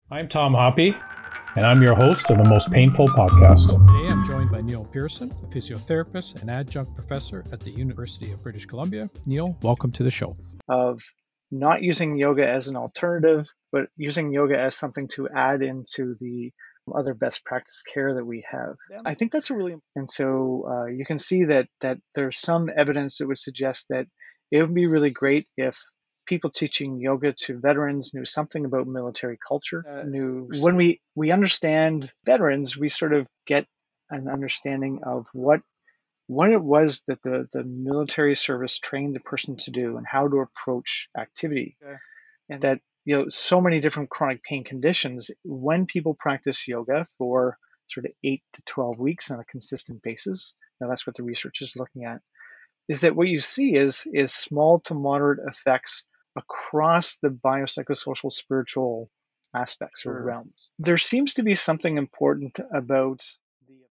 I'm Tom Hoppy, and I'm your host of the Most Painful Podcast. Today I'm joined by Neil Pearson, a physiotherapist and adjunct professor at the University of British Columbia. Neil, welcome to the show. Of not using yoga as an alternative, but using yoga as something to add into the other best practice care that we have. I think that's a really, and so you can see that there's some evidence that would suggest that it would be really great if people teaching yoga to veterans knew something about military culture. When we understand veterans, we sort of get an understanding of what it was that the military service trained the person to do and how to approach activity. And that, so many different chronic pain conditions, when people practice yoga for sort of 8 to 12 weeks on a consistent basis, now that's what the research is looking at, is that what you see is small to moderate effects across the biopsychosocial spiritual aspects or realms. There seems to be something important about